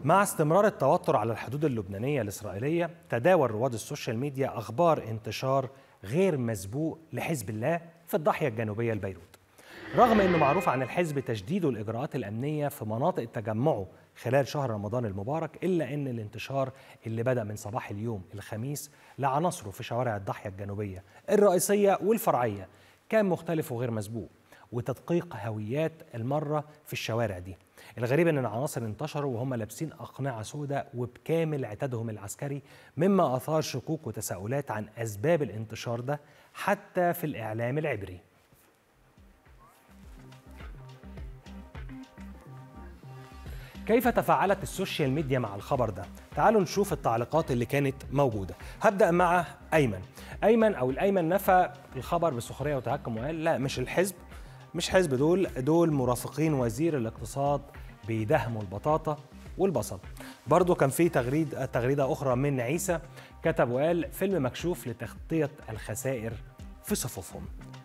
مع استمرار التوتر على الحدود اللبنانية الإسرائيلية، تداول رواد السوشيال ميديا أخبار انتشار غير مسبوق لحزب الله في الضاحية الجنوبية لبيروت. رغم أنه معروف عن الحزب تشديد الإجراءات الأمنية في مناطق تجمعه خلال شهر رمضان المبارك، إلا أن الانتشار اللي بدأ من صباح اليوم الخميس لعناصره في شوارع الضاحية الجنوبية الرئيسية والفرعية كان مختلف وغير مسبوق، وتدقيق هويات المرة في الشوارع دي. الغريب ان العناصر انتشروا وهم لابسين اقنعه سوداء وبكامل عتادهم العسكري، مما اثار شكوك وتساؤلات عن اسباب الانتشار ده حتى في الاعلام العبري. كيف تفاعلت السوشيال ميديا مع الخبر ده؟ تعالوا نشوف التعليقات اللي كانت موجوده. هبدا مع ايمن او الايمن نفى الخبر بسخريه وتهكم وقال لا، مش حزب، دول مرافقين وزير الاقتصاد بيدهموا البطاطا والبصل. برضو كان في تغريدة أخرى من عيسى، كتب وقال فيلم مكشوف لتغطية الخسائر في صفوفهم.